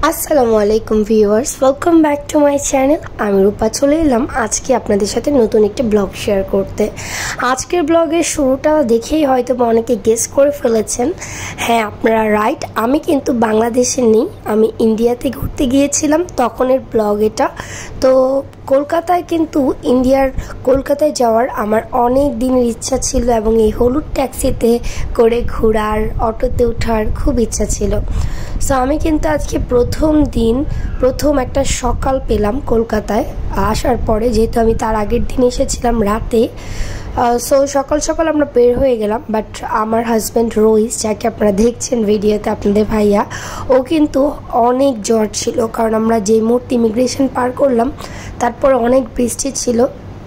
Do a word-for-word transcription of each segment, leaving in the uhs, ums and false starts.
আসসালামু আলাইকুম viewers, welcome back to my channel. আমি রূপা চলে এলাম আজকে আপনাদের সাথে নতুন একটি ব্লগ শেয়ার করতে। আজকের ব্লগের শুরুটা দেখেই হয়তো অনেকে গেস করে ফেলেছেন। হ্যাঁ, আপনারা রাইট, আমি কিন্তু বাংলাদেশে নেই, আমি ইন্ডিয়াতে ঘুরতে গিয়েছিলাম, তখনের ব্লগ এটা। তো কলকাতায় কিন্তু ইন্ডিয়ার কলকাতায় যাওয়ার আমার অনেক দিনের ইচ্ছা ছিল এবং এই হলুদ ট্যাক্সিতে করে ঘোরার, অটোতে ওঠার খুব ইচ্ছা ছিল। সো আমি কিন্তু আজকে প্রথম দিন প্রথম একটা সকাল পেলাম কলকাতায় আসার পরে, যেহেতু আমি তার আগের দিন এসেছিলাম রাতে। সো সকাল সকাল আমরা বের হয়ে গেলাম, বাট আমার হাজব্যান্ড রোহিস, যাকে আপনারা দেখছেন ভিডিওতে আপনাদের ভাইয়া, ও কিন্তু অনেক জ্বর ছিল, কারণ আমরা যে মুহূর্তে ইমিগ্রেশন পার করলাম তারপর অনেক বৃষ্টি ছিল।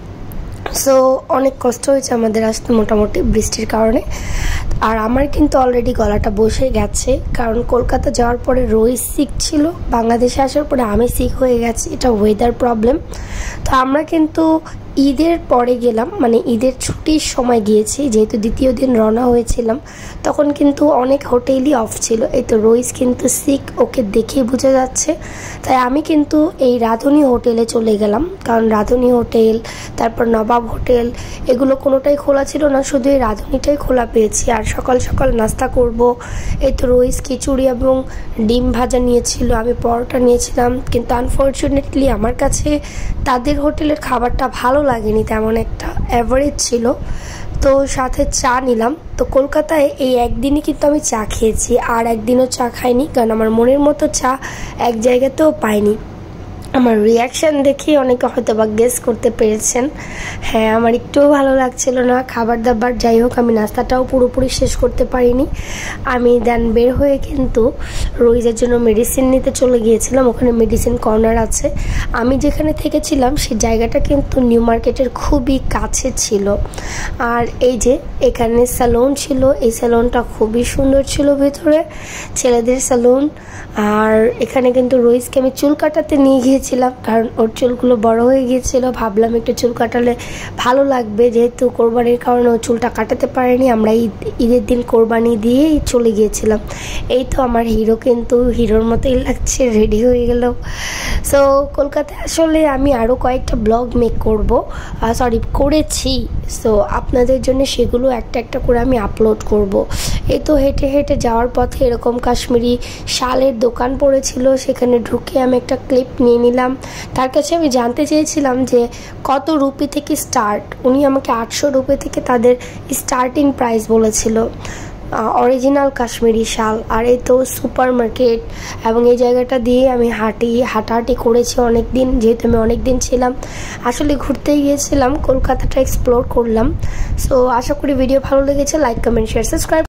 সো অনেক কষ্ট হয়েছে আমাদের আসতে মোটামুটি বৃষ্টির কারণে। আর আমার কিন্তু অলরেডি গলাটা বসে গেছে, কারণ কলকাতা যাওয়ার পরে রোহিত সিক ছিল, বাংলাদেশে আসার পরে আমি সিক হয়ে গেছি, এটা ওয়েদার প্রবলেম। তো আমরা কিন্তু ঈদের পরে গেলাম, মানে ঈদের ছুটির সময় গিয়েছি, যেহেতু দ্বিতীয় দিন রওনা হয়েছিলাম, তখন কিন্তু অনেক হোটেলই অফ ছিল। এই তো রোহিত কিন্তু সিক, ওকে দেখেই বোঝা যাচ্ছে। তাই আমি কিন্তু এই রাঁধুনি হোটেলে চলে গেলাম, কারণ রাঁধুনি হোটেল, তারপর নবাব হোটেল, এগুলো কোনোটাই খোলা ছিল না, শুধু এই রাঁধুনিটাই খোলা পেয়েছি। আর সকাল সকাল নাস্তা করব, এই তো রোহিত খিচুড়ি এবং ডিম ভাজা নিয়েছিল, আমি পরোটা নিয়েছিলাম। কিন্তু আনফর্চুনেটলি আমার কাছে তাদের হোটেলের খাবারটা ভালো লাগেনি, তেমন একটা অ্যাভারেজ ছিল। তো সাথে চা নিলাম। তো কলকাতায় এই একদিনই কিন্তু আমি চা খেয়েছি, আর একদিনও চা খাইনি, কারণ আমার মনের মতো চা এক জায়গাতেও পাইনি। আমার রিয়াকশান দেখে অনেকে হয়তো বা গেস করতে পেরেছেন। হ্যাঁ, আমার একটুও ভালো লাগছিল না খাবার দাবার। যাই হোক, আমি নাস্তাটাও পুরোপুরি শেষ করতে পারিনি। আমি দেন বের হয়ে কিন্তু রোহিতের জন্য মেডিসিন নিতে চলে গিয়েছিলাম, ওখানে মেডিসিন কর্নার আছে। আমি যেখানে থেকেছিলাম সেই জায়গাটা কিন্তু নিউ মার্কেটের খুবই কাছে ছিল। আর এই যে এখানে স্যালুন ছিল, এই স্যালুনটা খুবই সুন্দর ছিল, ভেতরে ছেলেদের স্যালুন। আর এখানে কিন্তু রোহিতকে আমি চুল কাটাতে নিয়ে গিয়েছিলাম, কারণ ওর চুলগুলো বড় হয়ে গিয়েছিল, ভাবলাম একটু চুল কাটালে ভালো লাগবে, যেহেতু কোরবানির কারণে ও চুলটা কাটাতে পারেনি। আমরা ঈদ ঈদের দিন কোরবানি দিয়েই চলে গিয়েছিলাম। এই তো আমার হিরো কিন্তু হিরোর মতোই লাগছে, রেডি হয়ে গেল। সো কলকাতায় আসলে আমি আরও কয়েকটা ব্লগ মেক করব, সরি করেছি। সো আপনাদের জন্য সেগুলো একটা একটা করে আমি আপলোড করব। এই তো হেঁটে হেঁটে যাওয়ার পথে এরকম কাশ্মীরি শালের দোকান পড়েছিল, সেখানে ঢুকে আমি একটা ক্লিপ নিয়ে নিলাম। তার কাছে আমি জানতে চেয়েছিলাম যে কত রুপি থেকে স্টার্ট, উনি আমাকে আটশো রুপি থেকে তাদের স্টার্টিং প্রাইস বলেছিল, অরিজিনাল কাশ্মীরি শাল। আর এই তো সুপার মার্কেট, এবং এই জায়গাটা দিয়ে আমি হাঁটি হাঁটাহাঁটি করেছি অনেক দিন, যেহেতু আমি অনেক দিন ছিলাম, আসলে ঘুরতে গিয়েছিলাম, কলকাতাটা এক্সপ্লোর করলাম। সো আশা করি ভিডিও ভালো লেগেছে। Like, comment, share, subscribe